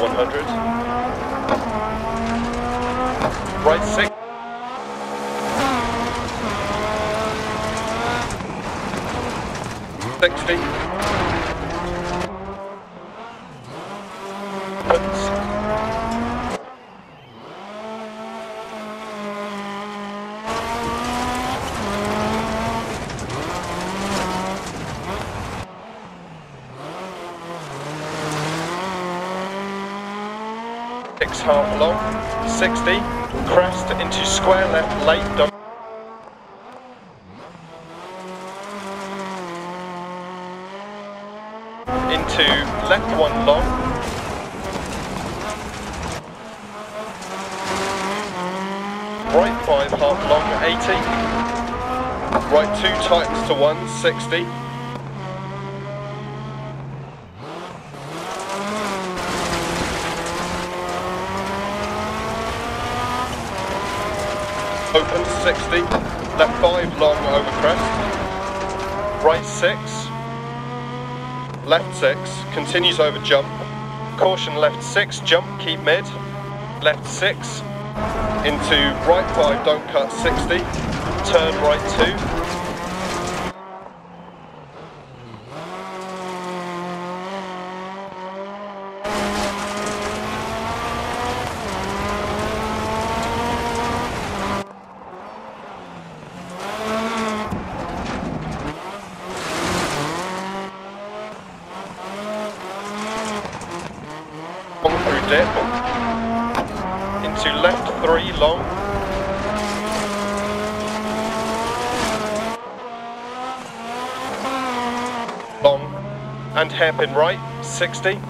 100. Right 6. Six half long, 60, crest into square left late, into left one long, right 5 half long, 80, right 2 tightens to 1, 60, open 60, left 5 long over crest, right 6, left 6, continues over jump, caution left 6, jump, keep mid, left 6, into right 5, don't cut 60, turn right 2, through dip, into left 3 long, long, and hairpin right, 60,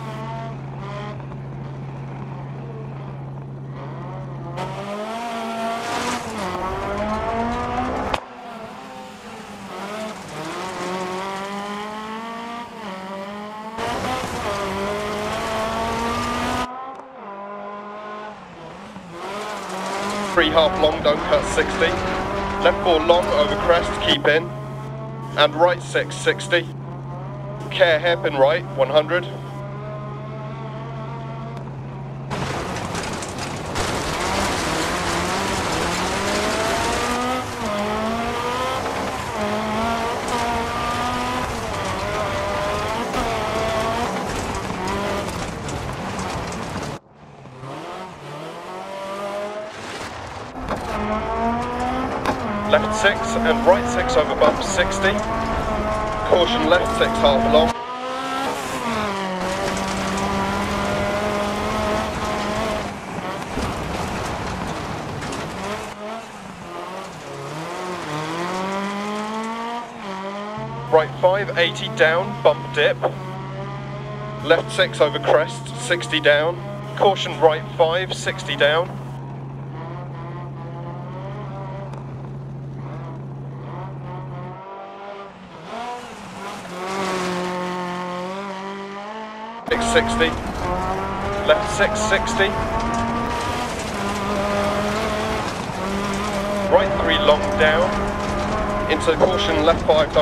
three half long, don't cut 60, left 4 long over crest, keep in, and right 6, 60, care hairpin right, 100, left 6 and right 6 over bump 60, caution left 6 half long, right 5, 80 down, bump dip, left 6 over crest, 60 down, caution right 5, 60 down, Six 60, left 6, 60, right 3 long down, into caution left 5,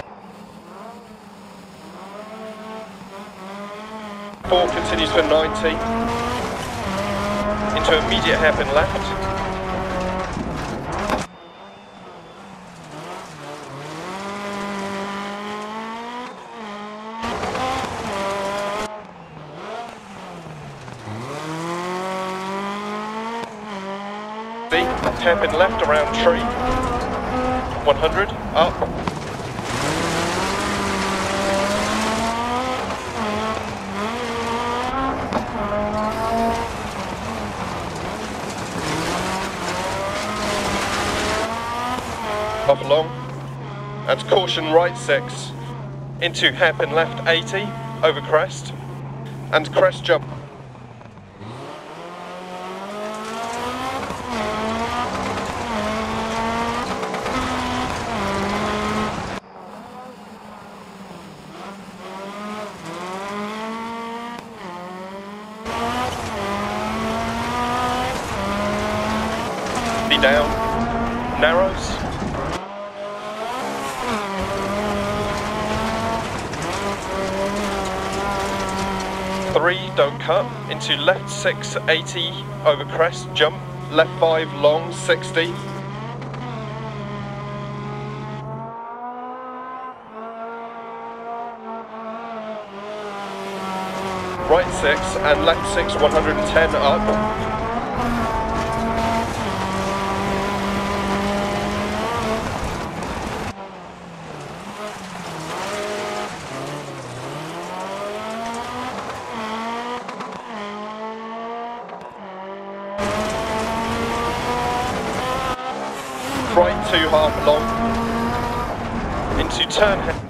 4 continues for 90, into immediate hairpin left, hairpin left around tree, 100, up, up long, and caution right 6, into hairpin left 80, over crest, and crest jump. Down, narrows, 3, don't cut, into left 6, 80, over crest, jump, left 5, long, 60. Right 6 and left 6, 110 up. Right 2 half long, into turn